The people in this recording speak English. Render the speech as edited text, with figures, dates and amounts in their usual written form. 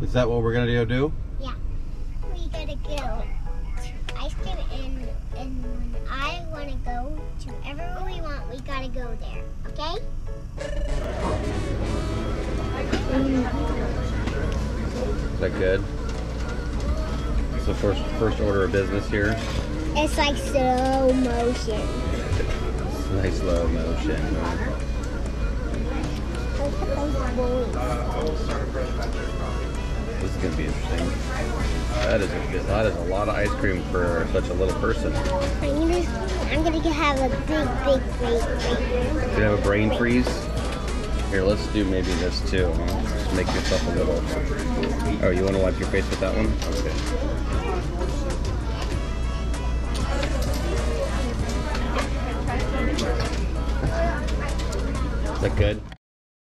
Is that what we're gonna do? Yeah. We gotta go to ice cream and when I wanna go to everywhere we want, we gotta go there. Okay? Is that good? It's the first order of business here. It's like slow motion. Nice slow motion. Look at those boys. This is gonna be interesting. That is a lot of ice cream for such a little person. I'm gonna have a big brain freeze. You have a brain freeze? Here, let's do maybe this too. Huh? Just make yourself a little. Oh, you want to wipe your face with that one? Okay. Is that good?